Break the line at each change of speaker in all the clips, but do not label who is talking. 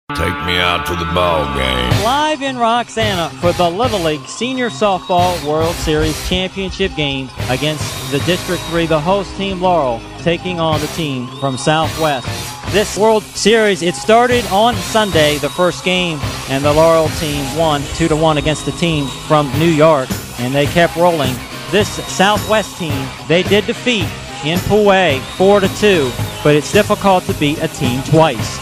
Take me out to the ball game.
Live in Roxana for the Little League Senior Softball World Series Championship game against the District 3, the host team Laurel, taking on the team from Southwest. This World Series, it started on Sunday, the first game, and the Laurel team won 2-1 against the team from New York, and they kept rolling. This Southwest team, they did defeat in Pool A 4-2, but it's difficult to beat a team twice.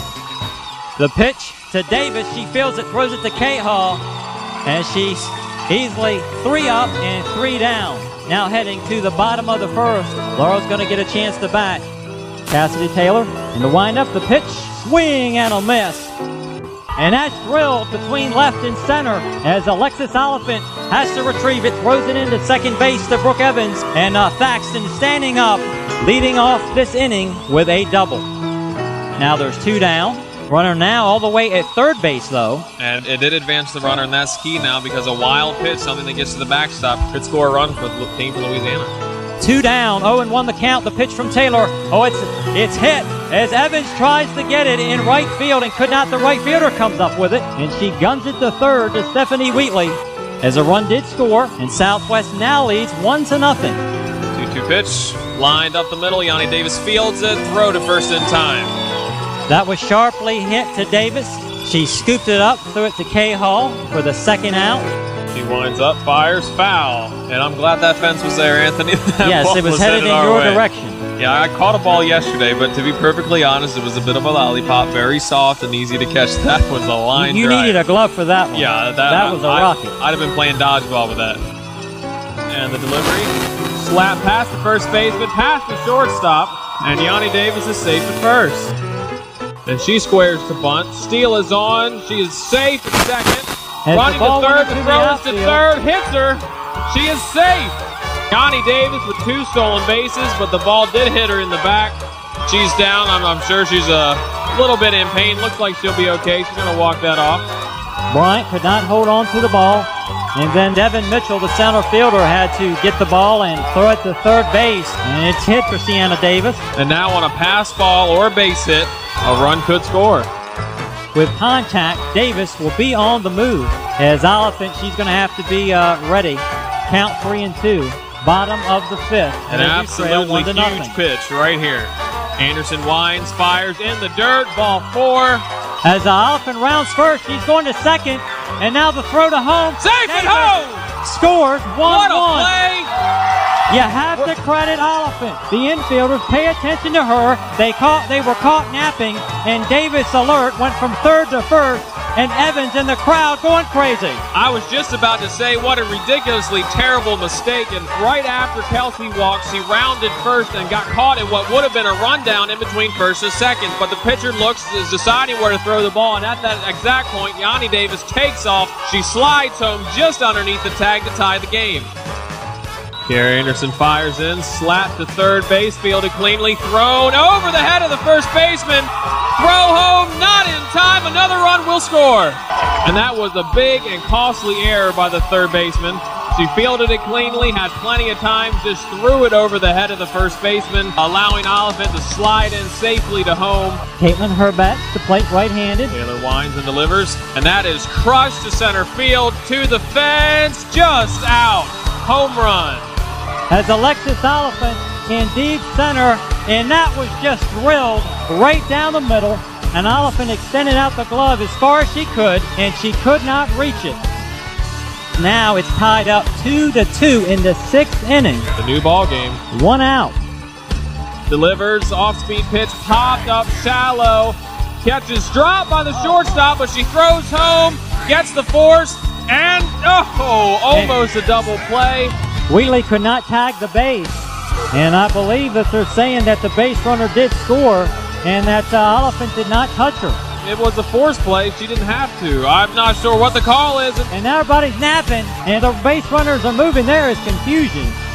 The pitch to Davis, she fields it, throws it to Calhoun, and she's easily 3 up and 3 down. Now heading to the bottom of the first. Laurel's going to get a chance to bat. Cassidy Taylor, and to wind up the pitch, swing and a miss. And that's drilled between left and center as Alexis Oliphant has to retrieve it, throws it into second base to Brooke Evans, and Thaxton standing up, leading off this inning with a double. Now there's 2 down. Runner now all the way at third base, though.
And it did advance the runner, and that's key now because a wild pitch, something that gets to the backstop, could score a run for the team from Louisiana.
2 down, 0-1 the count. The pitch from Taylor. Oh, it's hit as Evans tries to get it in right field and could not. The right fielder comes up with it, and she guns it to third to Stephanie Wheatley as a run did score, and Southwest now leads 1-0.
2-2 pitch, lined up the middle. Yanni Davis fields it, throw to first in time.
That was sharply hit to Davis. She scooped it up, threw it to Calhoun for the second out.
She winds up, fires, foul. And I'm glad that fence was there, Anthony.
Yes, it was headed in your direction.
Yeah, I caught a ball yesterday, but to be perfectly honest, it was a bit of a lollipop, very soft and easy to catch. That was a line drive.
You needed a glove for that one.
Yeah,
that was a rocket.
I'd have been playing dodgeball with that. And the delivery, slap past the first baseman, past the shortstop, and Yanni Davis is safe at first. And she squares to bunt. Steele is on. She is safe at second. Running to third. The throw is to third. Hits her. She is safe. Yanni Davis with 2 stolen bases, but the ball did hit her in the back. She's down. I'm sure she's a little bit in pain. Looks like she'll be okay. She's going to walk that off.
Bryant could not hold on to the ball. And then Devin Mitchell, the center fielder, had to get the ball and throw it to third base. And it's hit for Sienna Davis.
And now on a pass ball or a base hit, a run could score.
With contact, Davis will be on the move. As Oliphant, she's going to have to be ready. Count 3-2. Bottom of the 5th.
An absolutely huge pitch right here. Anderson winds, fires in the dirt. Ball 4.
As Oliphant rounds first, she's going to second. And now the throw to home.
Safe at home!
Scores 1-1.
What a play!
You have to credit Oliphant. The infielders pay attention to her. They were caught napping, and Davis alert went from third to first, and Evans and the crowd going crazy.
I was just about to say what a ridiculously terrible mistake, and right after Kelsey walked, she rounded first and got caught in what would have been a rundown in between first and second, but the pitcher is deciding where to throw the ball, and at that exact point, Yanni Davis takes off. She slides home just underneath the tag to tie the game. Kiera Anderson fires in, slapped to third base, fielded cleanly, thrown over the head of the first baseman. Throw home, not in time, another run will score. And that was a big and costly error by the third baseman. She fielded it cleanly, had plenty of time, just threw it over the head of the first baseman, allowing Oliphant to slide in safely to home.
Caitlin Herbert to plate right-handed.
Taylor winds and delivers, and that is crushed to center field, to the fence, just out. Home run.
As Alexis Oliphant in deep center, and that was just drilled right down the middle, and Oliphant extended out the glove as far as she could, and she could not reach it. Now it's tied up 2-2 in the 6th inning.
The new ball game.
1 out.
Delivers, off-speed pitch, popped up shallow, catches drop by the shortstop, but she throws home, gets the force, and almost a double play.
Wheatley could not tag the base, and I believe that they're saying that the base runner did score and that Oliphant did not touch her.
It was a force play. She didn't have to. I'm not sure what the call is.
And now everybody's napping, and the base runners are moving. There is confusion.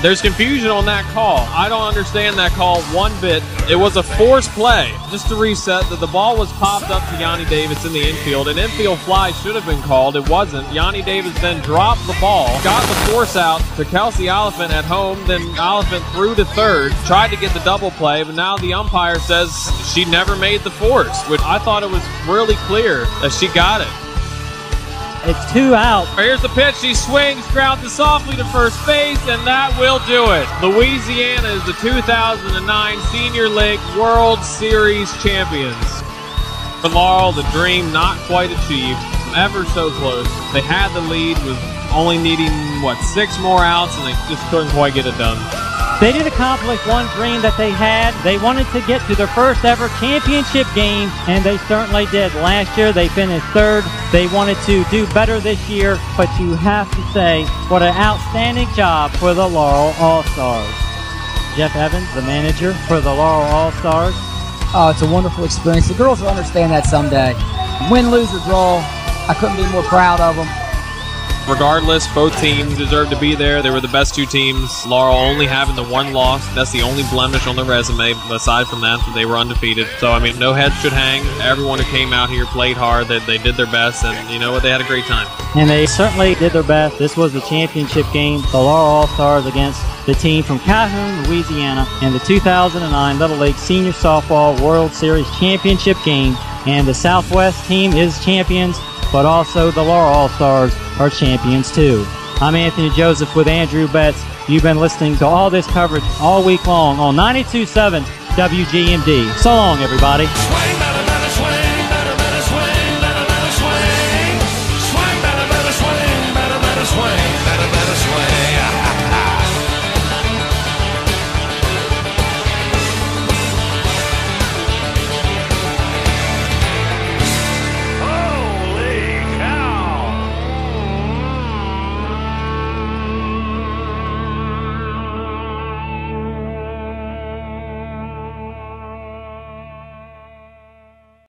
There's confusion on that call. I don't understand that call one bit. It was a forced play. Just to reset, that the ball was popped up to Yanni Davis in the infield. An infield fly should have been called. It wasn't. Yanni Davis then dropped the ball, got the force out to Kelsey Oliphant at home. Then Oliphant threw to third, tried to get the double play, but now the umpire says she never made the force, which I thought it was really clear that she got it.
It's 2 out.
Here's the pitch. She swings, grounds it softly to first base, and that will do it. Louisiana is the 2009 Senior League World Series champions. For Laurel, the dream not quite achieved, ever so close. They had the lead, was only needing, 6 more outs, and they just couldn't quite get it done.
They did accomplish one dream that they had. They wanted to get to their first ever championship game, and they certainly did. Last year, they finished third. They wanted to do better this year, but you have to say, what an outstanding job for the Laurel All-Stars. Jeff Evans, the manager for the Laurel All-Stars.
Oh, it's a wonderful experience. The girls will understand that someday. Win, lose, or draw, I couldn't be more proud of them.
Regardless, both teams deserve to be there. They were the best two teams. Laurel only having the one loss. That's the only blemish on their resume. Aside from that, they were undefeated. So, I mean, no heads should hang. Everyone who came out here played hard. They did their best, and you know what? They had a great time.
And they certainly did their best. This was the championship game. The Laurel All-Stars against the team from Calhoun, Louisiana, in the 2009 Little League Senior Softball World Series championship game. And the Southwest team is champions, but also the Laurel All-Stars are champions too. I'm Anthony Joseph with Andrew Betts. You've been listening to all this coverage all week long on 92.7 WGMD. So long, everybody.